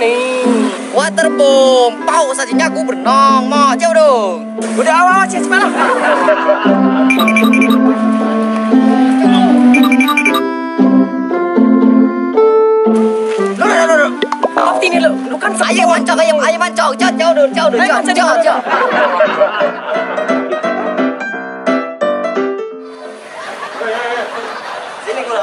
nih. Waterboom, pau sajinya aku berenang, mak jauh dong. Udah awal sih semalam. Lo. Apa ini lo? Lu kan Ayam mancok, ayam mancok, jauh dong. Sini gue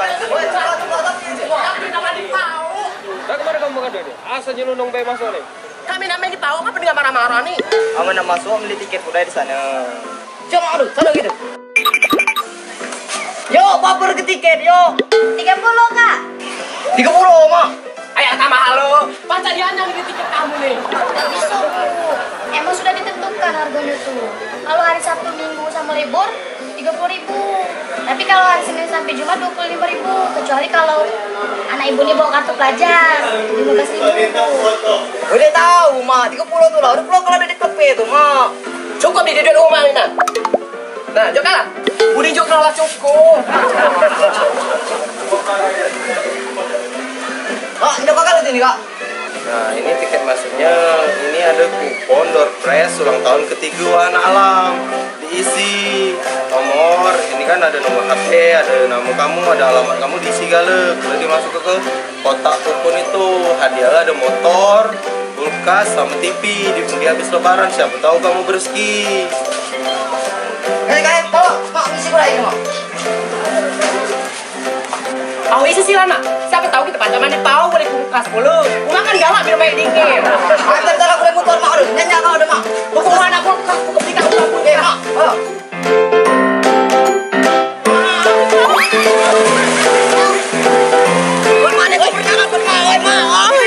kemana kamu makan deh? Asal nyelunong bayi masuk nih. Kami namanya tahu kan pendengar marah-marah nih. aman masuk beli tiket udah di sana. Jangan sana gitu. Yo, baper ke tiket, yo. 30, Kak. 30, mak. Ayah sama halo. Pacar dia nyari di tiket kamu nih. Nggak bisa, Bu. Emang sudah ditentukan harganya tuh. Kalau hari Sabtu, Minggu sama libur 30.000. Tapi kalau hari Senin sampai Jumat 25.000. Kecuali kalau anak ibu nih bawa kartu pelajar 15.000. Udah tahu, mak. 30 tuh lah. Udah pulang kalau ada di klub itu, mak. Cukup di duit rumah ini. Nah, jok kalah. Budi jok kalah cukup. Kak, ini bakal ini, Kak. Nah, ini tiket masuknya. Ini ada kupon door prize ulang tahun ketiga anak alam. Diisi nomor. Ini kan ada nomor HP, ada nama kamu, ada alamat kamu diisi gale. Kalau dimasuk ke kotak kupon itu hadiah ada motor, kulkas, sama TV. Diundi habis lebaran. Siapa tahu kamu berski. Kayak, bawa, mak, isi gue lagi, mak. Aku isi sih lama. Siapa tahu kita pacaran tahu boleh kulkas dulu. Rumah kan galak minum air dingin. Antar aku boleh motor, mak. Nyanyi kau udah, mak. Hukuman aku ketika aku Eh, mak. Oh. Mana kau berjalan bermain, mak?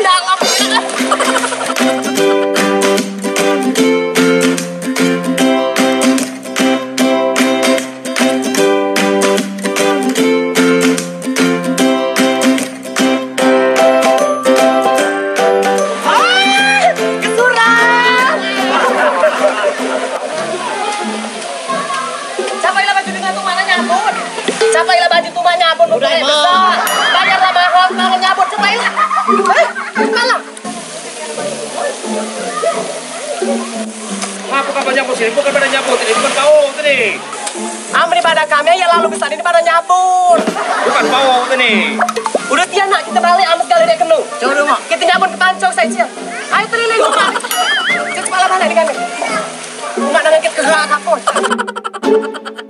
Capailah baju tuh mah nyabut udah besar. Bayarlah mahal kalau nyabut capailah. Malam. Aku kapan nyabut sini? Bukan pada nyabut ini, bukan kau tadi. Amri pada kami ya lalu besar ini pada nyabut. Bukan kau tadi. Udah tiang nak kita balik amat kali dia kenu. Coba dong, mak. Kita nyabut ke pancong saya cia. Ayo terliling kita. Cepat balik dengan. Umat dengan kita gerak kapot.